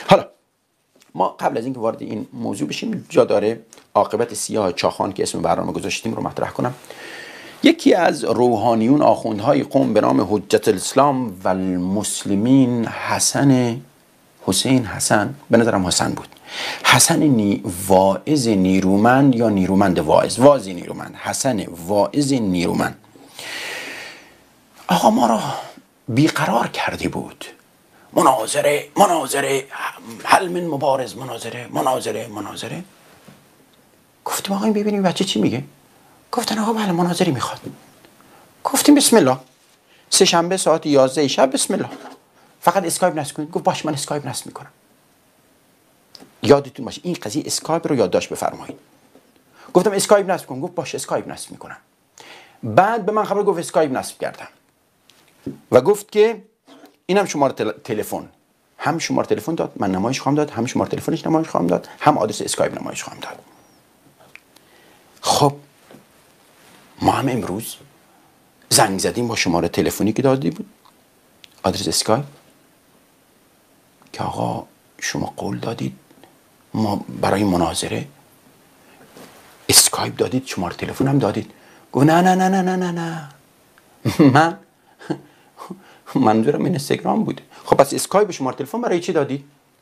حالا ما قبل از اینکه وارد این موضوع بشیم جا داره عاقبت سیاه چاخان که اسم برنامه گذاشتیم رو مطرح کنم. یکی از روحانیون آخوندهای قم به نام حجت الاسلام و المسلمین حسین حسن، به نظرم حسن بود، حسن واعظ نیرومند یا نیرومند واعظ نیرومند، حسن واعظ نیرومند، آقا ما را بیقرار کرده بود. مناظره حل من مبارز، مناظره. گفتیم آقا این ببینیم بچه چی میگه. گفتن آقا بله مناظری میخواد. گفتیم بسم الله. سه شنبه ساعت 11 شب بسم الله. فقط اسکایپ نصب کنید. گفت باش من اسکایپ نصب میکنم. یادتون باشه این قضیه اسکایپ رو یادداشت بفرمایید. گفتم اسکایپ نصب کن. گفت باش اسکایپ نصب میکنم. بعد به من خبر گفت اسکایپ نصب کردم و گفت که اینم شماره تلفن، هم شماره تلفن داد من نمایش خواهم داد، هم شماره تلفنش نمایش خواهم داد، هم آدرس اسکایپ نمایش خواهم داد. خب ما هم امروز زنگ زدیم با شماره تلفنی که دادی بود، آدرس اسکایپ، که آقا شما قول دادید ما برای مناظره اسکایپ دادید، شماره تلفن هم دادید. گفت نه من منظورم اینستاگرام بود. خب پس اسکایپ شماره تلفن برای چی دادید؟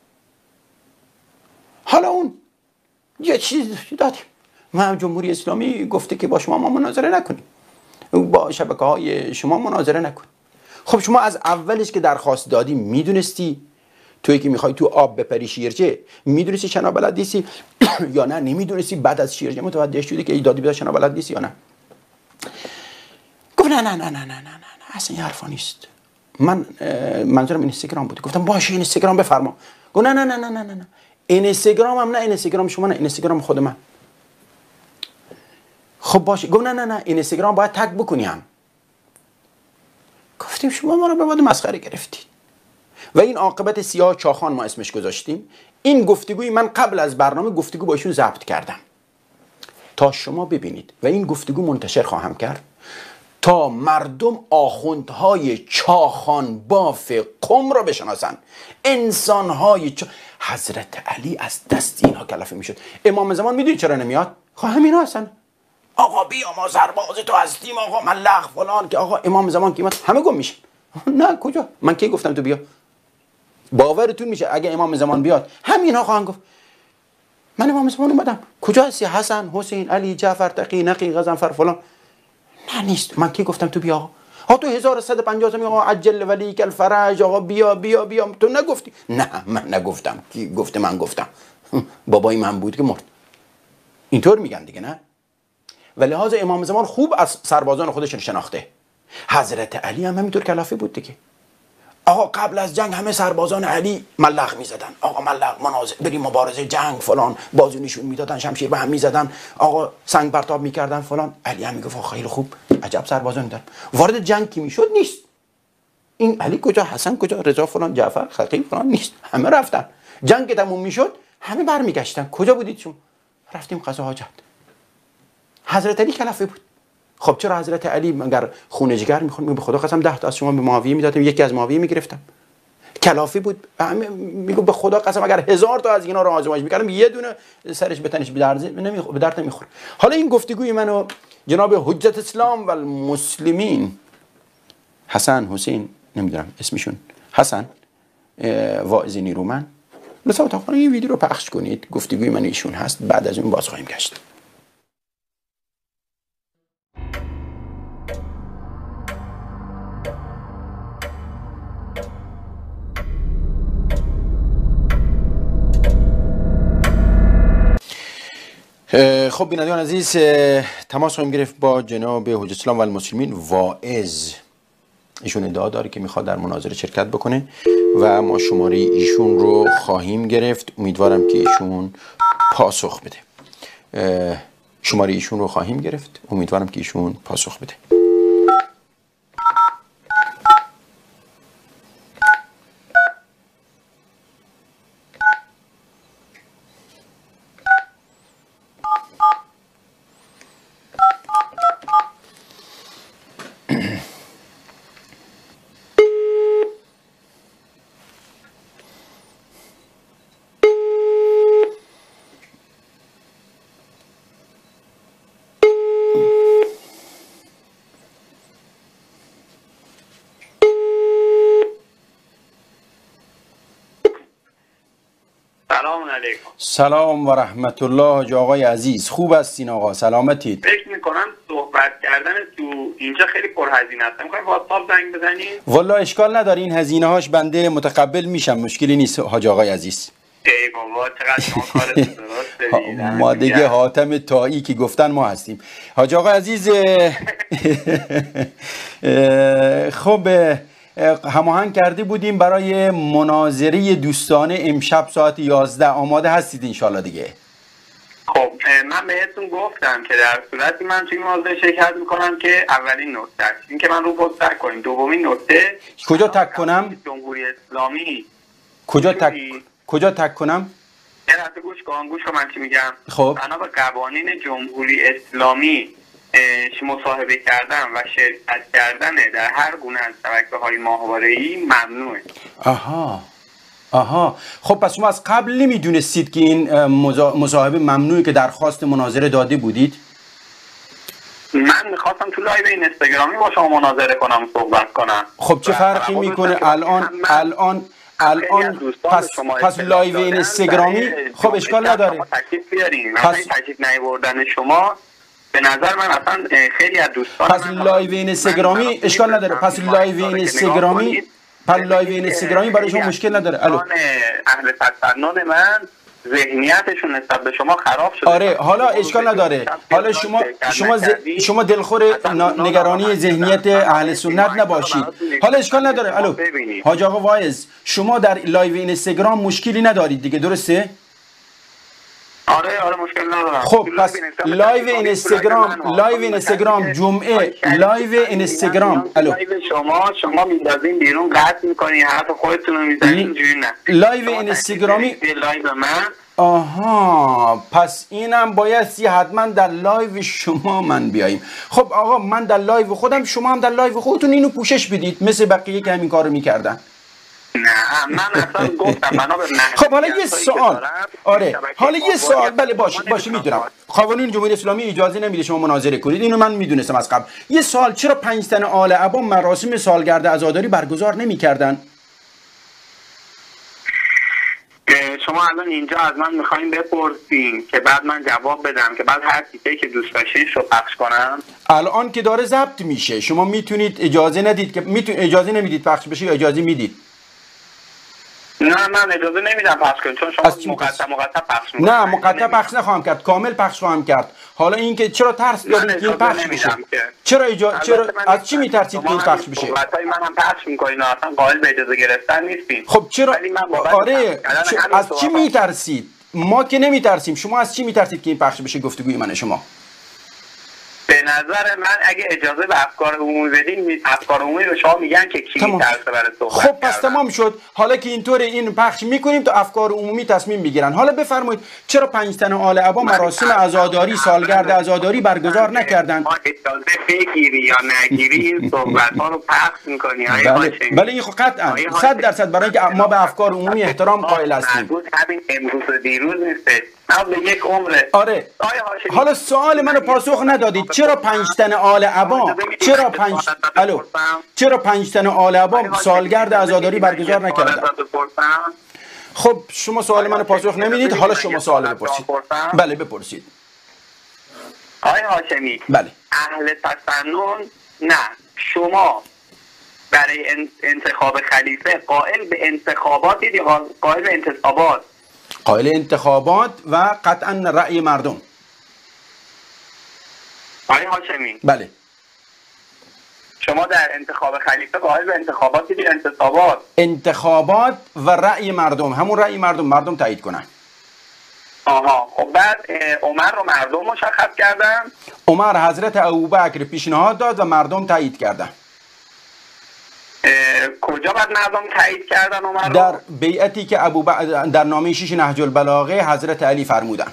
حالا اون یه چیز دادیم، ما جمهوری اسلامی گفته که با شما ما مناظره نکنیم، با شبکه‌های شما مناظره نکن. خب شما از اولش که درخواست دادی میدونستی توی که میخوای تو آب بپری شیرجه، میدونستی شنا بلد نیستی یا نه نمیدونستی؟ بعد از شیرجه متوجه شدی که دادی به شنا بلد نیستی یا نه؟ گفت نه اصلا این حرفا نیست، من منظورم اینستاگرام بود. گفتم باشه اینستاگرام بفرما. گفت نه اینستاگرام هم نه، اینستاگرام شما نه، اینستاگرام خود من. خب باشه. گفت نه اینستاگرام باید تگ بکنی هم. گفتیم شما ما رو به باد مسخره گرفتید. و این عاقبت سیاه چاخان ما اسمش گذاشتیم. این گفتگوی من قبل از برنامه گفتگو با ایشون ضبط کردم تا شما ببینید و این گفتگو منتشر خواهم کرد تا مردم آخوندهای چاخان باف قم را بشناسن. انسانهای حضرت علی از دست اینها کلافه میشد. امام زمان میدونی چرا نمیاد؟ خب همینا هستن. آقا بیا ما سرباز تو هستیم، آقا ملخ فلان، که آقا امام زمان که همه گم میشه. نه کجا؟ من کی گفتم تو بیا؟ باورتون میشه اگه امام زمان بیاد همینها خواهند گفت من امام زمان اومدم. کجا هستی؟ حسن، حسین، علی، جعفر، تقی، نقی، غضنفر فلان. نه نیست. من کی گفتم تو بیا؟ آقا تو 1150 آقا عجل ولیک الفرج، آقا بیا تو نگفتی؟ نه من نگفتم. کی گفته؟ من گفتم. بابای من بود که مرد. اینطور میگن دیگه نه؟ و لحاظ امام زمان خوب از سربازان خودشون شناخته. حضرت علی هم همینطور کلافه بود دیگه. آقا قبل از جنگ همه سربازان علی ملخ میزدن. آقا ملخ مناظره بریم مبارزه جنگ فلان، بازو نشون میدادن، شمشیر به هم میزدن، آقا سنگ پرتاب میکردن فلان. علی هم میگفت خیلی خوب، عجب سربازان دارن. وارد جنگ کی میشد نیست. این علی کجا، حسن کجا، رضا فلان، جعفر، خقیل فلان نیست. همه رفتن. جنگ تموم میشد همه برمیگشتن. کجا بودید شما؟ رفتیم قضا حاجت. حضرت علی کلافه بود. خب چرا حضرت علی مگر خون جگر میخواد؟ به خدا قسم 10 تا از شما به معاویه میدادم، یکی از معاویه میگرفتم. کلافه بود. میگو به خدا قسم اگر 1000 تا از اینا رو آزمایش میکردم یه دونه سرش به تنش به درد نمیخوره. حالا این گفتگوی منو جناب حجت اسلام و المسلمین حسن حسین نمیدونم اسمشون، حسن واعظ نیرومند، لطفا تا این ویدیو رو پخش کنید. گفتگوی من ایشون هست، بعد از اون باز خواهیم گشت. خب بینندگان عزیز، تماس خواهیم گرفت با جناب حجت اسلام و المسلمین واعظ. ایشون ادعا داره که میخواد در مناظره شرکت بکنه و ما شماره ایشون رو خواهیم گرفت. امیدوارم که ایشون پاسخ بده. شماره ایشون رو خواهیم گرفت، امیدوارم که ایشون پاسخ بده. سلام علیکم. سلام و رحمت الله. حاج آقای عزیز خوب هستین آقا؟ سلامتید؟ فکر میکنم صحبت کردن تو اینجا خیلی پرهزینه است. میخوایم واتساپ زنگ بزنیم؟ والا اشکال نداره، این هزینه هاش بنده متقبل میشم، مشکلی نیست حاج آقای عزیز. ای بابا چقدر شما کارتون درست دارید. ما دیگه حاتم تایی که گفتن ما هستیم. حاج آقای عزیز خب هماهنگ کرده بودیم برای مناظره دوستانه امشب ساعت 11. آماده هستید انشالله دیگه؟ خب من بهتون گفتم که در صورتی من توی مناظره شرکت میکنم که اولین نکته است این که من رو پست تک کنیم. دومین نکته کجا تک کنم؟ جمهوری اسلامی. کجا تک کنم؟ یه لحظه گوش کن من چی میگم. خب بنا به قوانین جمهوری اسلامی مصاحبه کردن و شرکت کردن در هر گونه از شبکه‌های ماهواره‌ای ممنوعه. آها خب پس شما از قبل نمیدونستید که این مصاحبه ممنوعه که درخواست مناظره داده بودید؟ من میخواستم تو لایو این اینستاگرامی با شما مناظره کنم صحبت کنم. خب چه فرقی میکنه الان پس لایو اینستاگرامی خب اشکال نداره. تکلیف بیارین. پس تکلیف نیاوردن شما به نظر من اصلا خیلی از دوستان پس لایو اینستاگرامی اشکال نداره. پس لایو اینستاگرامی برای شما مشکل نداره. الو اهل تسنن من ذهنیتشون نسبت به شما خراب شده. آره حالا اشکال نداره. حالا شما دلخور نگرانی ذهنیت اهل سنت نباشید. حالا اشکال نداره. الو حاج آقا واعظ، شما در لایو اینستاگرام مشکلی ندارید دیگه، درسته؟ آره مشکل ندارم. خب پس لایو اینستاگرام جمعه لایو اینستاگرام. الو شما میذارین بیرون قطع میکنین حرف خودتون رو میزنین اینجوری نه. لایو اینستاگرامی لایو من آها پس اینم باید حتما در لایو شما من بیاییم. خب آقا من در لایو خودم، شما هم در لایو خودتون اینو پوشش بدید مثل بقیه که همین کارو میکردن. نه من اصلا گفتم بنا به خب حالا یه سوال. آره حالا یه سوال. بله باشه میدونم قوانین جمهوری اسلامی اجازه نمیده شما مناظره کنید، اینو من میدونستم از قبل. یه سوال، چرا 5 تن آل عبا مراسم سالگرد عزاداری برگزار نمیکردن؟ شما الان اینجا از من میخواین بپرسین که بعد من جواب بدم که بعد هر چیزی که دوست داشتین رو پخش کنم؟ الان که داره ضبط میشه شما میتونید اجازه ندید که اجازه نمیدید پخش بشه یا اجازه میدید؟ نه من اجازه نمیدم پخش کنم چون شما مقطع پخش میکنید. نه مقطع پخش نخواهم کرد، کامل پخش خواهم کرد. حالا اینکه چرا ترس دارید که این پخش بشه؟ چرا از چی میترسید که این پخش بشه؟ صحبتای منم پخش میکنین اصلا قائل به اجازه گرفتن نیستین. خب چرا آره از چی میترسید؟ ما که نمیترسیم. شما از چی میترسید که این پخش بشه گفتگوی من شما؟ به نظر من اگه اجازه به افکار عمومی بدین، افکار عمومی به شما میگن که کی میترسه برای صحبت. خب پس تمام شد. حالا که اینطوره این پخش میکنیم تا افکار عمومی تصمیم بگیرن. حالا بفرمایید چرا 5 تن آل عبا مراسم عزاداری سالگرد عزاداری برگزار نکردن؟ ما اجازه بگیری یا نگیری این صحبت ها رو پخش میکنی. بله این خب قطعا 100% برای اینکه ما به افکار عمومی احترام قائل هستیم. همین امروز و دیروز نیست، به یک عمره. آره حالا سوال منو پاسخ ندادید. چرا 5 تن آل عبا چرا 5 تن آل عبا سالگرد عزاداری برگزار نکردن؟ خب شما سوال منو پاسخ نمیدید. حالا شما سوال بپرسید. بله بپرسید. آقای هاشمی بله اهل تسنن نه، شما برای انتخاب خلیفه قائل به انتخاباتید یا قائل به انتصابات؟ قائل انتخابات و قطعا رأی مردم. آقای هاشمی بله شما در انتخاب خلیفه قائل به انتخابات یا انتصابات؟ انتخابات و رأی مردم، همون رأی مردم تایید کنن. آها خب بعد عمر رو مردم مشخص کردن؟ عمر حضرت ابوبکر پیشنهاد داد و مردم تایید کردن. کجا بعد مردم تایید کردن عمر رو؟ در بیعتی که در نامه 6 نهج البلاغه حضرت علی فرمودن.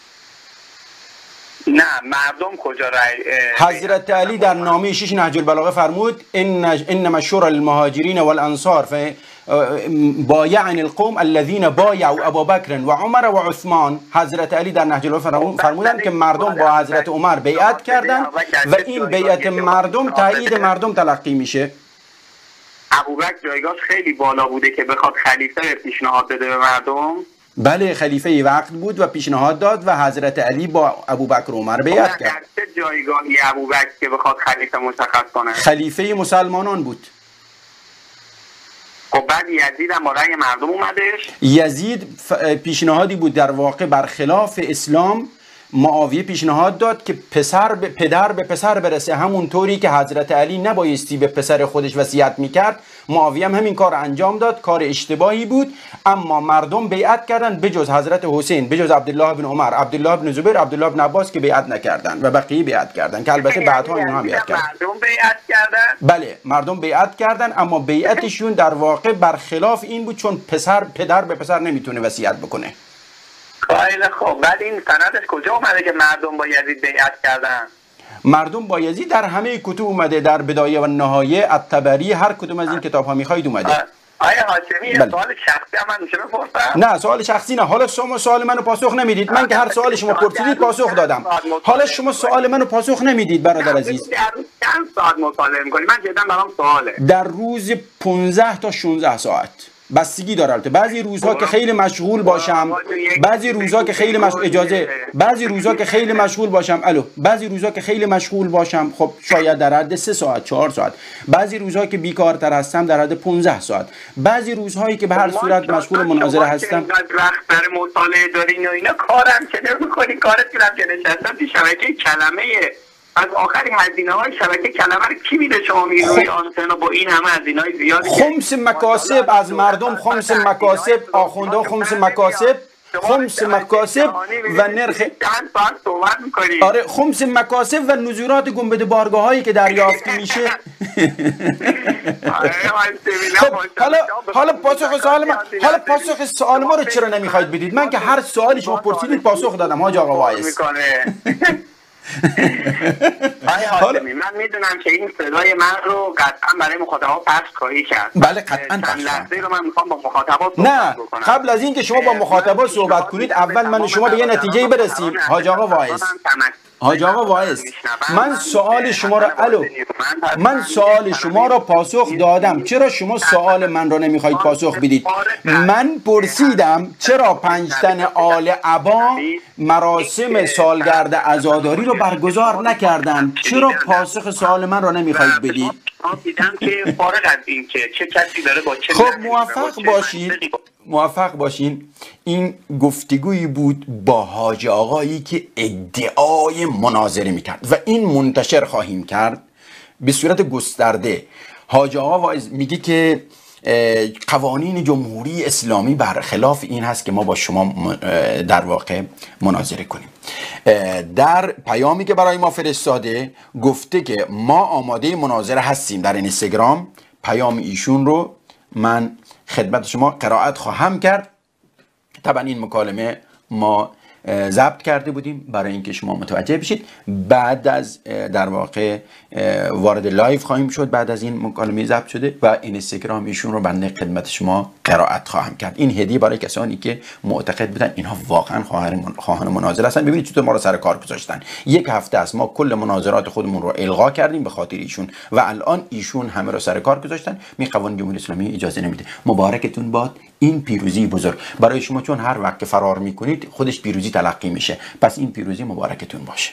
نه مردم کجا حضرت علی در نامه 6 نهج البلاغه فرمود انما شورى المهاجرین والانصار بایعن القوم الذين بايعوا ابابکر و عمر و عثمان. حضرت علی در نهج البلاغه فرمودن که مردم با حضرت عمر بیعت کردن و این بیعت مردم تایید مردم تلقی میشه. ابوبکر جایگاهش خیلی بالا بوده که بخواد خلیفه پیشنهاد بده به مردم. بله خلیفه وقت بود و پیشنهاد داد و حضرت علی با ابوبکر و عمر بیعت کرد. چه جایگاهی ابوبکر که بخواد خلیفه مشخص کنه؟ خلیفه مسلمانان بود. خب بعد یزید هم با رأی مردم اومدش. یزید پیشنهادی بود در واقع برخلاف اسلام. معاویه پیشنهاد داد که پدر به پسر برسه، همون طوری که حضرت علی نبایستی به پسر خودش وصیت میکرد. معاویه هم همین کار انجام داد. کار اشتباهی بود، اما مردم بیعت کردن بجز حضرت حسین، بجز عبدالله بن عمر، عبدالله بن زبیر، عبدالله بن عباس که بیعت نکردن و بقیه بیعت کردن که البته بعدها اینها بیعت کردن. مردم بیعت کردن؟ بله مردم بیعت کردن، اما بیعتشون در واقع برخلاف این بود، چون پدر به پسر نمیتونه وصیت بکنه. خیلی خب، بعد این سندش کجا اومده که مردم با یزید بیعت کردن؟ مردم با یزید در همه کتب اومده، در بدایه و نهایه، الطبری، هر کدوم از این کتاب ها میخواید اومده. آیا هاشمی سوال شخصی هم من میشه بپرسم؟ نه سوال شخصی نه. حالا شما سوال منو پاسخ نمیدید. من که هر سوال شما پرسیدید پاسخ دادم. حالا شما سوال منو پاسخ نمیدید برادر عزیز. در روز چند ساعت مطالعه میکنی؟ من جدا برام سواله. در روز 15 تا 16 ساعت بستگی داره. البته بعضی روزها که خیلی مشغول باشم، بعضی روزها که خیلی بعضی روزها که خیلی مشغول باشم، بعضی روزها که خیلی مشغول باشم، خب شاید در حد 3 ساعت 4 ساعت. بعضی روزها که بیکارتر هستم در حد 15 ساعت. بعضی روزهایی که به هر صورت مشغول مناظره هستم. وقت برای مطالعه دارین و اینا کارم چه نمی‌کنی؟ کارت که نشستم تو شبکه کلمه از آخری هزینه‌های شبکه کلمه رو کی میده شما میگید روی آنتن با این همه هزینه‌های زیادی؟ خمس مکاسب از مردم، خمس مکاسب آخونده، خمس مکاسب و نرخ چند ساعت صحبت می‌کنی؟ آره خمس مکاسب و نزولات گنبد بارگاه‌هایی که دریافت میشه. خب حالا پاسخ سوال ما رو چرا نمیخواید بدید؟ من که هر سوالی شما پرسیدید پاسخ دادم حاج آقا وایس. من میدونم که این صدای من رو قطعا برای مخاطبا پخش خواهی کرد. بله قطعا پخش لحظه رو من میخوام با مخاطبا صحبت بکنم. قبل از این که شما با مخاطبا صحبت کنید اول من شما به یه نتیجه برسیم. حاج آقا وایس، من سوال شما را پاسخ دادم. چرا شما سوال من را نمیخواید پاسخ بدید؟ من پرسیدم چرا 5 تن آل عبا مراسم سالگرد عزاداری رو برگزار نکردن؟ چرا پاسخ سوال من را نمیخواید بدید؟ خب موفق باشین. این گفتگویی بود با حاج آقایی که ادعای مناظره میکرد و این منتشر خواهیم کرد به صورت گسترده. حاج آقا واعظ میگه که قوانین جمهوری اسلامی برخلاف این هست که ما با شما در واقع مناظره کنیم. در پیامی که برای ما فرستاده گفته که ما آماده مناظره هستیم. در اینستاگرام پیام ایشون رو من خدمت شما قرائت خواهم کرد. طبعا این مکالمه ما ضبط کرده بودیم برای اینکه شما متوجه بشید. بعد از در واقع وارد لایو خواهیم شد بعد از این مکالمه ضبط شده و اینستاگرام ایشون رو بنده خدمت شما قرائت خواهم کرد. این هدیه برای کسانی که معتقد بودن اینها واقعا خواهان مناظره هستن. ببینید چطور ما رو سر کار گذاشتن. 1 هفته است ما کل مناظرات خودمون رو الغا کردیم به خاطر ایشون و الان ایشون همه رو سر کار گذاشتن. قوانین جمهوری اسلامی اجازه نمیده. مبارکتون باد این پیروزی بزرگ برای شما، چون هر وقت که فرار میکنید خودش پیروزی تلقی میشه. پس این پیروزی مبارکتون باشه.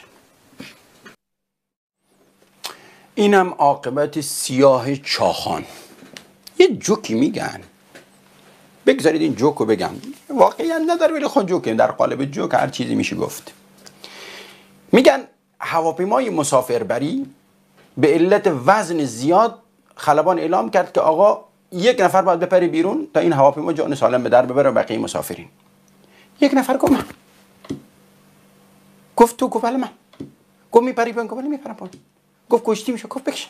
اینم عاقبت سیاه چاخان. یه جوکی میگن، بگذارید این جوک رو بگم، واقعا نداره ولی خود جوکه، در قالب جوک هر چیزی میشه گفت. میگن هواپیمای مسافربری به علت وزن زیاد خلبان اعلام کرد که آقا 1 نفر باید بپره بیرون تا این هواپیما جان سالم به در ببره و بقیه مسافرین. 1 نفر گفت من. گفت تو؟ گفت بله من. گفت میپری بیرون؟ گفت بله میپرم بیرون. گفت کشتی میشه؟ گفت بکشم.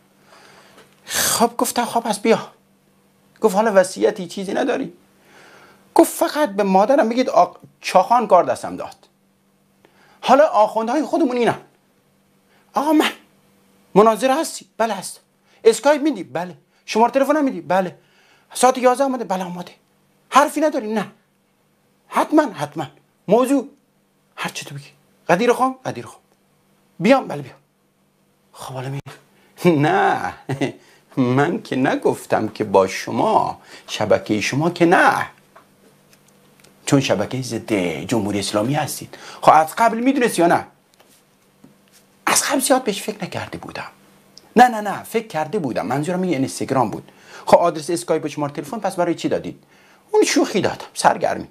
خب گفت خب پس بیا. گفت حالا وصیتی چیزی نداری؟ گفت فقط به مادرم بگید چاخان کار دستم داد. حالا آخوندهای خودمون اینن. آقا من مناظره هستی؟ بله هست. اسکایپ میدی؟ بله. شماره تلفن میدی؟ بله. ساعت 11 اومده؟ بله اومده. حرفی نداری؟ نه. حتما موضوع هر چی تو بگی. قدیر خام؟ قدیر خام. بیام؟ بله بیام. خب حالا نه من که نگفتم که با شما شبکه شما که نه. چون شبکه ضد جمهوری اسلامی هستید. خب از قبل میدونست یا نه؟ از قبل زیاد بهش فکر نکرده بودم. نه فکر کرده بودم. منظورم این اینستاگرام بود. خب آدرس اسکایپ و شماره تلفن پس برای چی دادید؟ اون شوخی دادم، سرگرمی.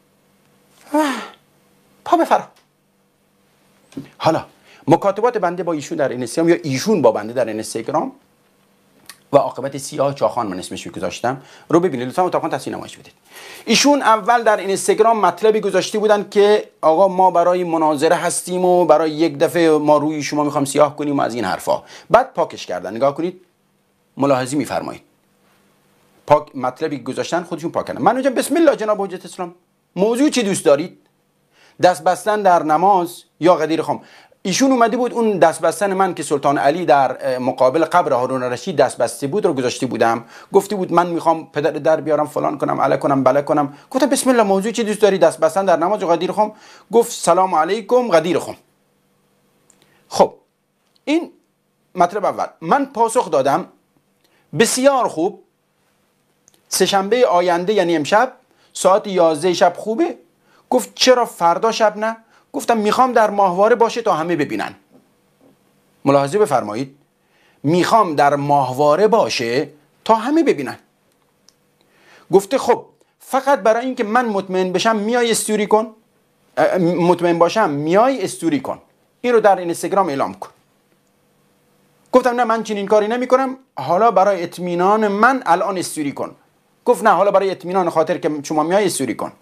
پا بفرا. حالا مکاتبات بنده با ایشون در اینستاگرام یا ایشون با بنده در اینستاگرام و عاقبت سیاه چاخان من اسمش گذاشتم رو ببینید لطفا اتاقان تصویر نمایش بدید. ایشون اول در اینستاگرام مطلبی گذاشته بودن که آقا ما برای مناظره هستیم و برای یک دفعه ما روی شما میخوام سیاه کنیم و از این حرفا. بعد پاکش کردن. نگاه کنید، ملاحظه میفرمایید. پاک مطلبی گذاشتن خودشون پاک کردن. من اونجا بسم الله جناب حجت اسلام، موضوع چی دوست دارید؟ دست بستن در نماز یا غدیر خام. ایشون اومده بود اون دست بستن من که سلطان علی در مقابل قبر هارون الرشید دست بسته بود رو گذاشته بودم، گفته بود من میخوام پدر در بیارم فلان کنم علا کنم بلا کنم. گفتم بسم الله موضوع چی دوست داری؟ دست بستن در نماز و غدیر خام. گفت سلام علیکم غدیر خام. خب این مطلب اول. من پاسخ دادم بسیار خوب، سه‌شنبه آینده یعنی امشب ساعت 11 شب خوبه؟ گفت چرا فردا شب نه؟ گفتم میخوام در ماهواره باشه تا همه ببینن. ملاحظه بفرمایید، میخوام در ماهواره باشه تا همه ببینن. گفته خب فقط برای اینکه من مطمئن بشم میای استوری کن، مطمئن باشم میای استوری کن، این رو در اینستاگرام اعلام کن. گفتم نه من چنین کاری نمی کنم، حالا برای اطمینان من الان استوری کن. گفت نه حالا برای اطمینان خاطر که شما میای استوری کن.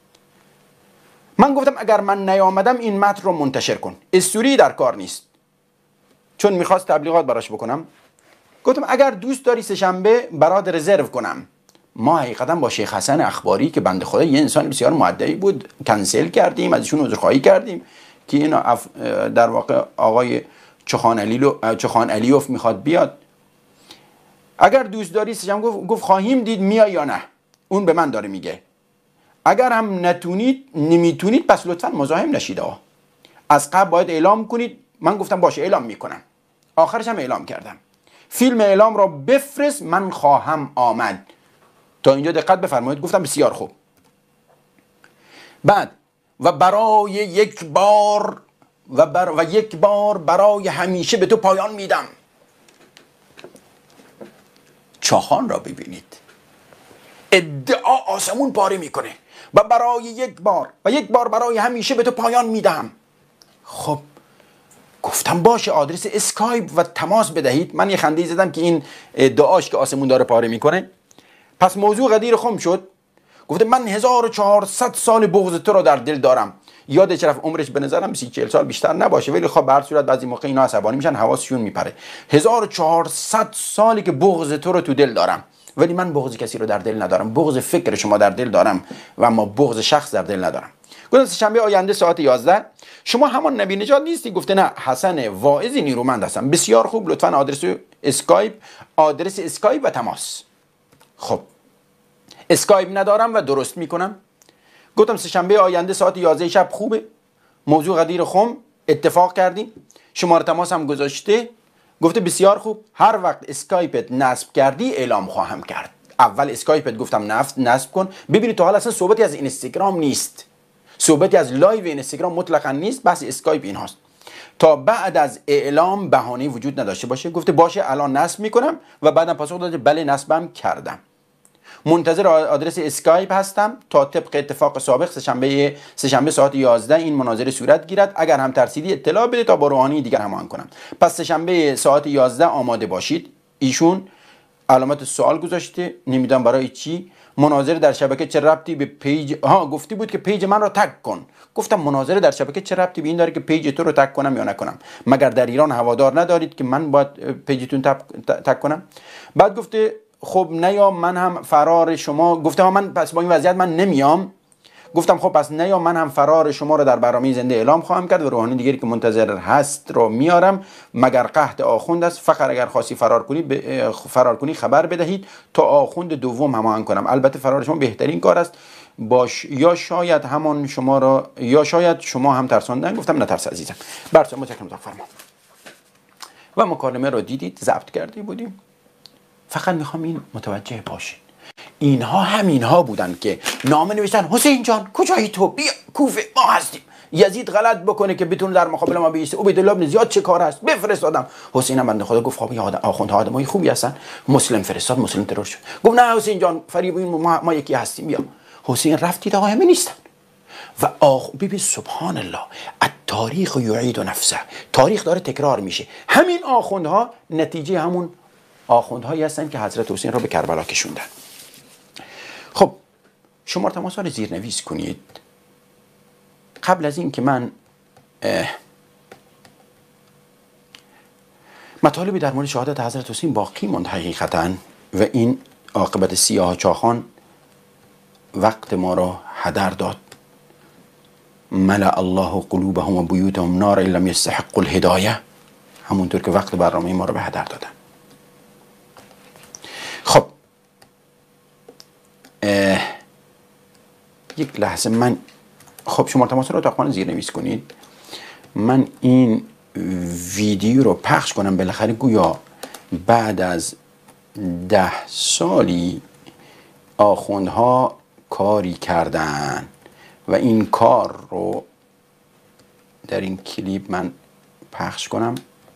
من گفتم اگر من نیامدم این متن رو منتشر کن. استوری در کار نیست، چون میخواست تبلیغات براش بکنم. گفتم اگر دوست داری سه‌شنبه برات رزرو کنم. ما حقیقتا با شیخ حسن اخباری که بنده خدا یه انسان بسیار مودعی بود کنسل کردیم، ازشون عذرخواهی کردیم که این در واقع آقای چخان علیوف میخواد بیاد. اگر دوست داری سه‌شنبه گفت خواهیم دید میای یا نه. اون به من داره میگه. اگر هم نمیتونید پس لطفا مزاحم نشید. از قبل باید اعلام کنید. من گفتم باشه اعلام میکنم. آخرش هم اعلام کردم. فیلم اعلام را بفرست من خواهم آمد. تا اینجا دقت بفرمایید. گفتم بسیار خوب. بعد و برای یک بار یک بار برای همیشه به تو پایان میدم. چاخان را ببینید، ادعا آسمون پاره میکنه و برای یک بار برای همیشه به تو پایان میدم. خب گفتم باشه آدرس اسکایپ و تماس بدهید. من یه خنده زدم که این ادعاش که آسمون داره پاره میکنه. پس موضوع غدیر خم شد. گفته من 1400 سال بغض تو رو در دل دارم. یادش رفت عمرش به نظرم 30-40 سال بیشتر نباشه، ولی خب به هر صورت بعضی موقع اینا عصبانی میشن حواسشون میپره. 1400 سالی که بغض تو رو تو دل دارم، ولی من بغض کسی رو در دل ندارم. بغض فکر شما در دل دارم و اما بغض شخص در دل ندارم. گفتم سه‌شنبه آینده ساعت 11 شما همان نبی نژاد نیستی؟ گفته نه حسن واعظی نیرومند هستم. بسیار خوب، لطفا آدرس اسکایپ و تماس. خب اسکایپ ندارم و درست میکنم. گفتم سه‌شنبه آینده ساعت 11 شب خوبه. موضوع غدیر خم اتفاق کردیم. شماره تماس هم گذاشته. گفته بسیار خوب، هر وقت اسکایپت نصب کردی اعلام خواهم کرد. اول اسکایپت گفتم نصب کن. ببینید تو حالا اصلا صحبتی از اینستاگرام نیست، صحبتی از لایو اینستاگرام مطلقا نیست، بحث اسکایپ این هاست. تا بعد از اعلام بهانه وجود نداشته باشه. گفته باشه الان نصب میکنم و بعدم پاسخ داده بله نصبم کردم. منتظر آدرس اسکایپ هستم تا طبق اتفاق سابق سه‌شنبه ساعت 11 این مناظره صورت گیرد. اگر هم ترسیدی اطلاع بده تا با روحانی دیگر هماهنگ کنم. پس سه‌شنبه ساعت 11 آماده باشید. ایشون علامت سوال گذاشته، نمیدونم برای چی. مناظره در شبکه چه ربطی به پیج گفتی بود که پیج من رو تگ کن. گفتم مناظره در شبکه چه ربطی به این داره که پیج تو رو تگ کنم یا نکنم؟ مگر در ایران هوادار ندارید که من باید پیجتون تگ کنم؟ بعد گفته خب نیا من هم فرار شما. گفتم من پس با این وضعیت من نمیام. گفتم خب پس نیا من هم فرار شما رو در برنامه زنده اعلام خواهم کرد و روحانی دیگری که منتظر هست رو میارم، مگر قحط آخوند است. فقط اگر خواستی فرار کنی خبر بدهید تا آخوند دوم هماهنگ کنم. البته فرار شما بهترین کار است. یا شاید همان شما را یا شاید شما هم ترساندن. گفتم نترس عزیزم. براتون متشکرم فرما. و مکالمه رو دیدید، ضبط کرده بودیم. فقط میخوام این متوجه باشید اینها همینها بودن که نامه نوشتن حسین جان کجایی تو، بیا کوفه ما هستیم. یزید غلط بکنه که بتونه در مقابل ما بیسته، عبیدالله بن زیاد چه کار هست بفرستادم. حسین هم بنده خدا گفت خب آخوندها آدمای خوبی هستن، مسلم فرستاد، مسلم ترور شد. گفت نه حسین جان فریب ما یکی هستیم بیا. حسین رفت دید آقا همه نیستن و ببین سبحان الله التاریخ یعید نفسه، تاریخ داره تکرار میشه. همین آخوندها نتیجه همون آخوندهایی هستن که حضرت حسین را به کربلا کشوندن. خب شما تماس رو زیرنویس کنید. قبل از این که من مطالبی در مورد شهادت حضرت حسین باقی ماند حقیقتا و این عاقبت سیاه چاخان وقت ما را هدر داد. ملأ الله قلوبهم و بیوتهم نارا لم یستحقوا الهدایه، همونطور که وقت برنامه ما را به هدر دادن. خب یک لحظه من خب شما تماس رو اتاق زیرنویس کنید. من این ویدیو رو پخش کنم بالاخره گویا بعد از 10 سالی آخوندها کاری کردن و این کار رو در این کلیپ من پخش کنم.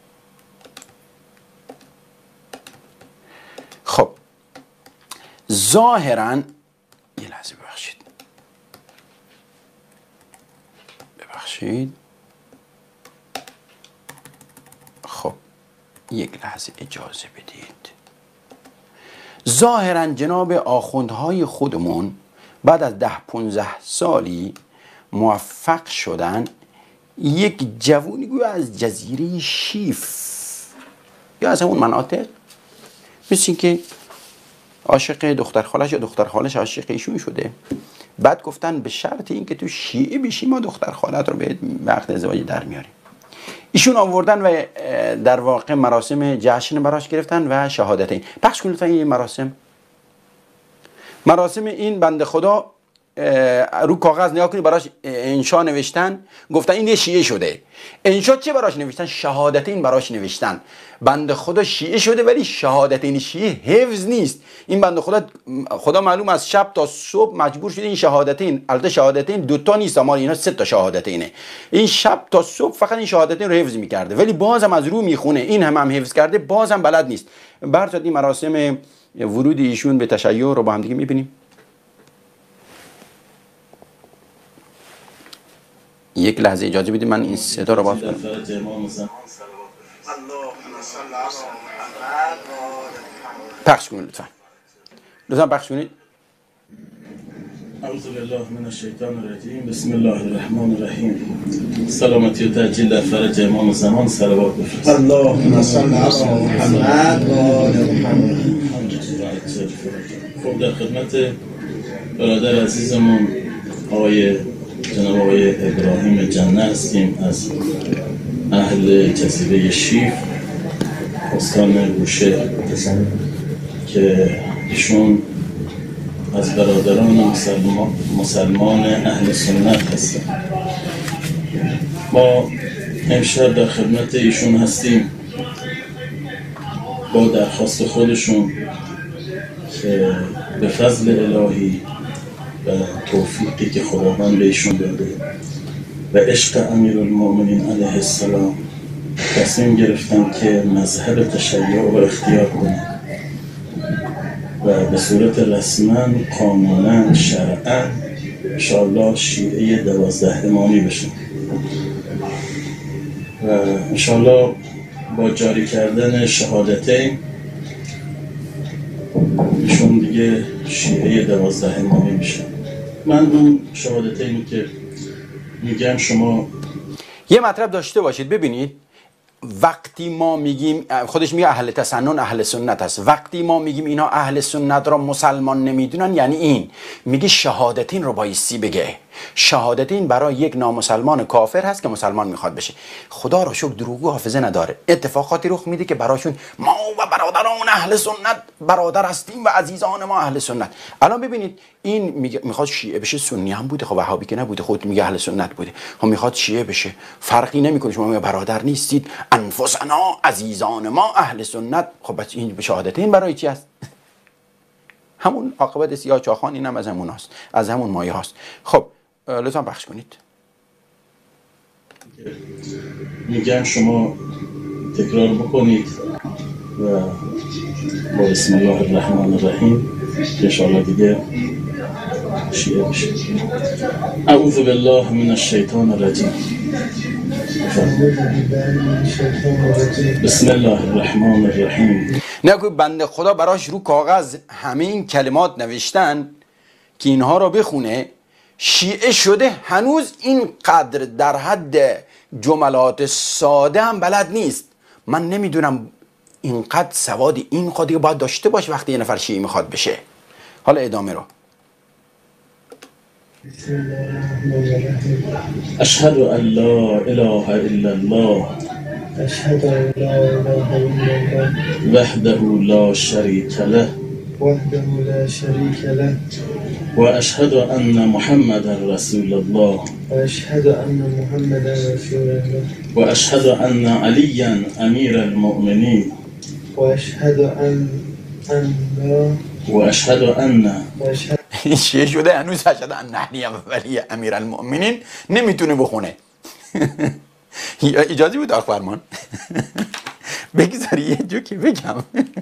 خب ظاهراً یه لحظه ببخشید خب یک لحظه اجازه بدید. ظاهراً جناب آخوندهای خودمون بعد از 10-15 سالی موفق شدن یک جوونی گویا از جزیره شیف یا از همون مناطق، مثل این که عاشق دختر خالش یا دختر خالش عاشق ایشون شده، بعد گفتن به شرط این که تو شیعه بشی ما دختر خالت رو به وقت ازدواج در میاریم. ایشون آوردن و در واقع مراسم جشن براش گرفتن و شهادتین. پخش کنید این مراسم این بنده خدا رو کاغذ نگاه کنید براش انشا نوشتن، گفتن این یه شیعه شده. انشا چه براش نوشتن؟ شهادتین براش نوشتن. بنده خدا شیعه شده ولی شهادتین شیعه حفظ نیست. این بنده خدا معلوم از شب تا صبح مجبور شده این شهادتین، البته شهادتین 2 نیست، اما اینا 3 شهادتینه. این شب تا صبح فقط این شهادتین رو حفظ میکرده ولی بازم از رو میخونه. این هم حفظ کرده بازم بلد نیست. برات این مراسم ورود ایشون به تشیع رو با هم دیگه میبینیم. یک لحظه اجازه بدید من این صدا رو باز کنم. پخش کنید لطفا پخش کنید. اعوذ بالله من الشیطان الرجیم. بسم الله الرحمن الرحیم. سلامتی و تعجیل در فرج امام زمان صلوات بفرست. اللهم صل علی محمد و آل محمد. خب در خدمت برادر عزیزمون جناب آقای ابراهیم جنه هستیم از اهل جزیره شیف استان بوشهر که ایشون از برادران مسلمان اهل سنت هستن. ما امشب در خدمت ایشون هستیم با درخواست خودشون که به فضل الهی و توفیقی که خداوند به ایشون داده و عشق امیرالمؤمنین علیه السلام تصمیم گرفتن که مذهب تشیع رو اختیار کنن و به صورت رسما، قانونا، شرعا انشاءالله شیعه 12 امامی بشن و انشاءالله با جاری کردن شهادتین ایشون دیگه شیعه 12 امامی میشن. من اون شهادتینی که میگم شما یه مطلب داشته باشید. ببینید وقتی ما میگیم، خودش میگه اهل تسنن اهل سنت هست، وقتی ما میگیم اینا اهل سنت را مسلمان نمیدونن یعنی این میگه شهادتین رو بایستی بگه. شهادتین برای یک نامسلمان کافر هست که مسلمان میخواد بشه. خدا رو شکر دروغگو حافظه نداره. اتفاقاتی رخ میده که براشون ما و برادران اهل سنت برادر هستیم و عزیزان ما اهل سنت. الان ببینید این میخواد شیعه بشه، سنی هم بوده، خب وهابی که نبوده، خود میگه اهل سنت بوده، خب میخواد شیعه بشه، فرقی نمیکنه. شما برادر نیستید، انفسنا عزیزان ما اهل سنت. خب بس این به شهادتین برای چی است؟ همون عاقبت سیاه چاخان این هم از همون هست، از همون مایه هست. خب لطفا بخش کنید. میگن شما تکرار بکنید و با بسم الله الرحمن الرحیم که انشاءالله دیگه شیعه بشه. اعوذ بالله من الشیطان الرجیم. بسم الله الرحمن الرحیم. نه که بنده خدا براش رو کاغذ همه این کلمات نوشتن که اینها رو بخونه، شیعه شده هنوز این قدر در حد جملات ساده هم بلد نیست. من نمیدونم اینقدر سواد این خودی باید داشته باشه وقتی یه نفر شیعه میخواد بشه. حالا ادامه رو. اشهد ان لا اله الا الله أشهد أن لا إله إلا الله وحده لا شريك له وحده لا شريك له واشهد ان محمدا رسول الله وأشهد أن محمدا رسول الله واشهد ان عليا امير المؤمنين وأشهد أن واشهد ان وأشهد این شیعه شده هنوز اشهد ان علی ولی امیر المؤمنین نمیتونه بخونه. اجازه بود آقا فرمان بگذاری یه جوکی بگم.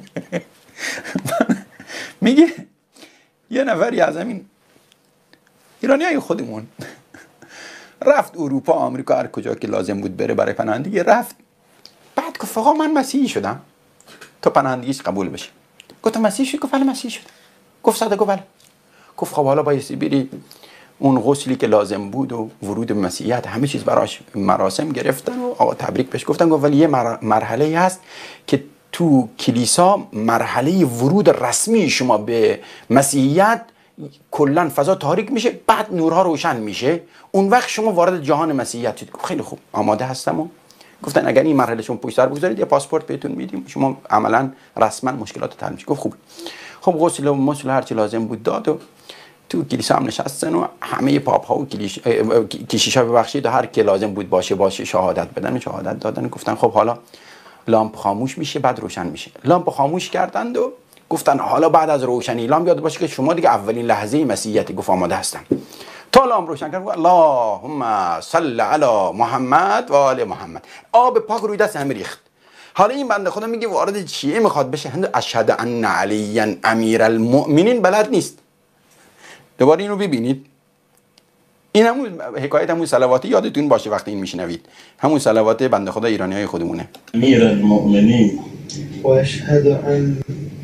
میگه یه نفری از همین ایرانی های خودمون رفت اروپا آمریکا هر کجا که لازم بود بره برای پناهندگی رفت. بعد گفت آقا من مسیحی شدم تا پناهندگیش قبول بشه. گفتم مسیحی شد؟ گفت بله مسیحی شد. گفت صدق؟ گفت بله. گفت خب حالا بایستی بری اون غسلی که لازم بود و ورود به مسیحیت همه چیز براش مراسم گرفتن و آقا تبریک بهش گفتن. گفت ولی یه مرحله هست که تو کلیسا مرحله ورود رسمی شما به مسیحیت کلا فضا تاریک میشه، بعد نورها روشن میشه، اون وقت شما وارد جهان مسیحیت شدید. گفت خیلی خوب آماده هستم. و گفتن اگر این مرحله شما پشت سر بگذارید یه پاسپورت بهتون میدیم، شما عملا رسما مشکلات حل میشه. گفت خوب. خب غسل و مسل هر چی لازم بود داد و تو کلیسا هم نشستن و همه پاپ ها و کشیشا ببخشید و هر کی لازم بود باشه شهادت بدن، شهادت دادن. گفتن خب حالا لامپ خاموش میشه بعد روشن میشه. لامپ خاموش کردند و گفتن حالا بعد از روشنی لامپ یاد باشه که شما دیگه اولین لحظه مسیحیتی. گفت آماده هستم. تا لامپ روشن کرد اللهم صل علی محمد و آل محمد، آب پاک روی دست همه ریخت. حالا این بنده خدا میگه وارد شیعه میخواد بشه، هند اشهد ان علی امیر المؤمنین بلد نیست. دوباره اینو ببینید. این همون حکایت همون صلواتی یادتون باشه وقتی این میشنوید، همون صلوات بنده خدا ایرانی های خودمونه. امیر المؤمنین وأشهد أن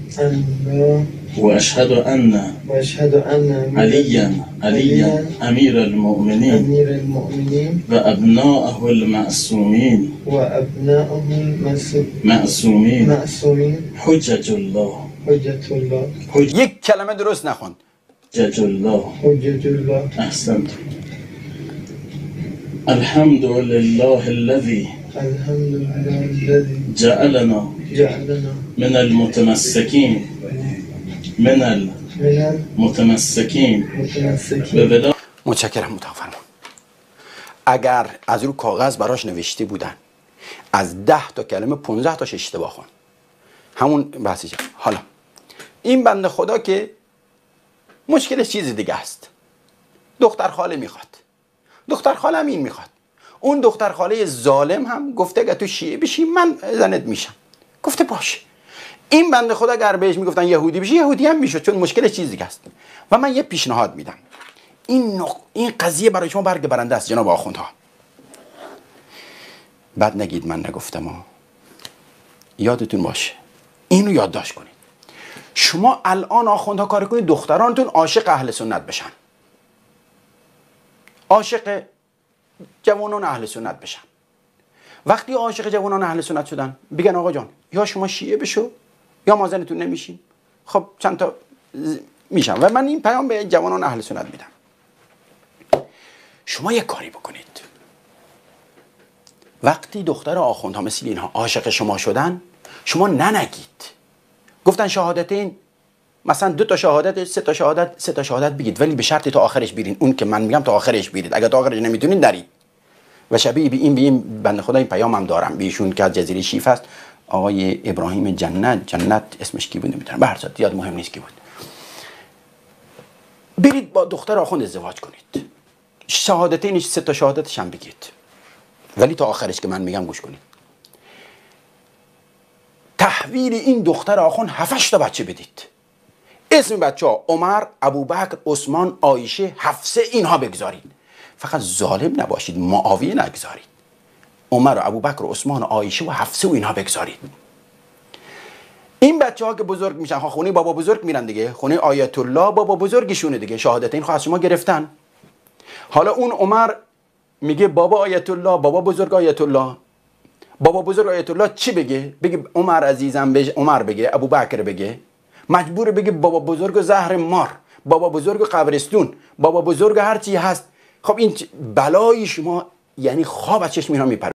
واشهد ان عليا امیر المؤمنین و ابناءه المعصومین حجج الله. یک کلمه درست نخوند. حجج الله. احسنت. الحمد لله الذي جعلنا من المتمسكين متشکرم متفرمان. اگر از رو کاغذ براش نوشته بودن از 10 تا کلمه 15 تاش اشتباه خوند، همون بحثی شد. حالا این بنده خدا که مشکلش چیز دیگه است. دختر خاله میخواد، دختر خاله هم این میخواد. اون دختر خاله ظالم هم گفته اگه تو شیعه بشی من زنت میشم. گفته باشه. این بنده خدا اگر بهش میگفتن یهودی بشی یهودی هم میشد، چون مشکلش چیز دیگه است. و من یه پیشنهاد میدم، این قضیه برای شما برگ برنده است جناب آخوندها. بعد نگید من نگفتم ها. یادتون باشه اینو یادداشت کنید. شما الان آخوندها کار کنید دخترانتون عاشق اهل سنت بشن، عاشق جوانان اهل سنت بشن. وقتی عاشق جوانان اهل سنت شدن بگن آقا جان یا شما شیعه بشو یا ما زنتون نمیشیم. خب چند تا میشن. و من این پیام به جوانان اهل سنت میدم. شما یک کاری بکنید، وقتی دختر آخوندها مثل اینها عاشق شما شدن شما ننگید. گفتن شهادتین، مثلا 2 تا شهادت 3 تا شهادت بگید، ولی به شرط تا آخرش برین. اون که من میگم تا آخرش برید، اگر تا آخرش نمیتونید نرید. و شبیه به این بنده خدا این پیام هم دارم بیشون که از جزیره شیف است، آقای ابراهیم جنت اسمش کی بود نمیدونم، به هر صورت یاد مهم نیست کی بود. برید با دختر آخوند ازدواج کنید، شهادتینش 3 تا شهادتش هم بگید، ولی تا آخرش که من میگم گوش کنید. تحویل این دختر آخوند 7 تا بچه بدید. اسم بچه ها عمر، ابوبکر، عثمان، عایشه، حفصه اینها بگذارید. فقط ظالم نباشید، معاویه نگذارید. عمر و ابوبکر و عثمان و عایشه و حفصه و اینها بگذارید. این بچه ها که بزرگ میشن، خونه بابا بزرگ میرن دیگه، خونه آیت الله بابا بزرگشونه دیگه، شهادتین خواهد شما گرفتن. حالا اون عمر میگه بابا آیت الله، بابا بزرگ آیت الله. بابا بزرگ آیت الله چی بگه؟ بگه عمر عزیزم، عمر بگه، ابوبکر بگه، مجبور بگه بابا بزرگ زهر مار، بابا بزرگ قبرستون، بابا بزرگ هر چی هست. خب این بلای شما یعنی خواب از چشم اینا میپره.